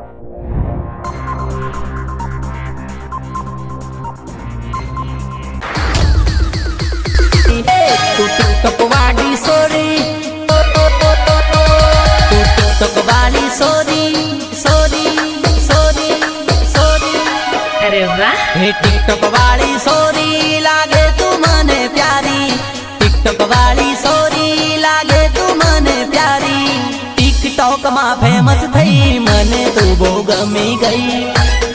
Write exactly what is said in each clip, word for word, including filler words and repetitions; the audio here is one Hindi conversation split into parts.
तू टिकटॉक वाली सोरी, तू टिकटॉक वाली सोरी सोरी सोरी सोरी। अरे वाह, हे टिकटॉक वाली सोरी लागे तू मने प्यारी, टिकटॉक वाली सोरी लागे तू मने प्यारी। टिकटॉक मा फेमस थई मने तू बो गमी गई।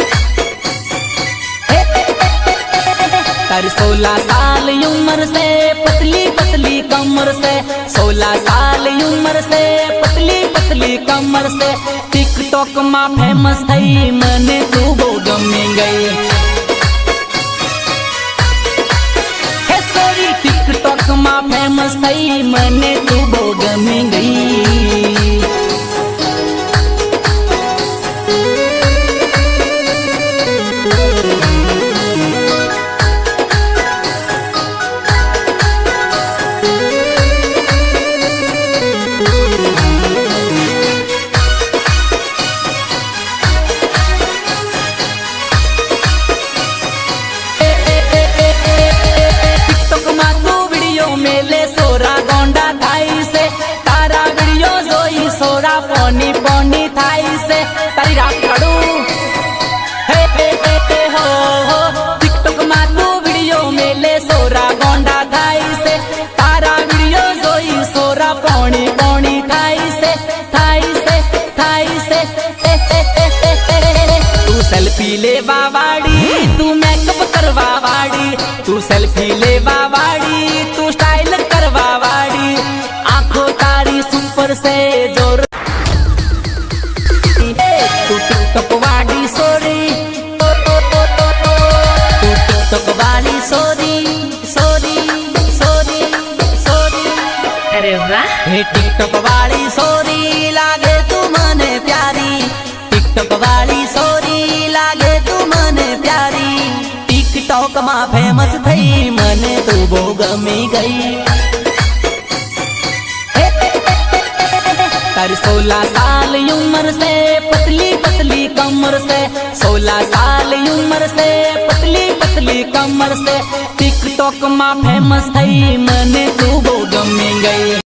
तारी सोलह साल उम्र से पतली पतली कमर से, सोलह साल उम्र से पतली पतली कमर से। टिकटॉक मा फेमस थई मने तू वो गमी गई। हे सोरी टिकटॉक मा फेमस थई मने तू वो गमी गई। पौनी पौनी थाई से तारी राखड़ू हे हे हे हे हो हो। टिकटॉक मा तू वीडियो में ले सोरा गोंडा थाई से, तारा वीडियो जोई सोरा पौनी पौनी थाई से थाई से थाई से। हे हे हे हे हे। तू सेल्फी ले बावाड़ी, तू मेकअप करवा वाड़ी, तू सेल्फी ले बावाड़ी, तू स्टाइल करवा वाड़ी। आंखों तारी सुपर से जोर। तू टिकटॉक वाली सोरी, तू टिकटॉक वाली सोरी सोरी सोरी सोरी। अरे वाह, हे टिकटॉक वाली सोरी लागे तू मने प्यारी, टिकटॉक वाली सोरी लागे तू मने प्यारी। टिकटॉक मा फेमस थई मने तू वो गमी गई। तारी सोलह साल उम्र से पतली पतली कमर से, सोलह साल उम्र से पतली पतली कमर से। टिकटॉक मा फेमस थई मने तू वो गमी गई।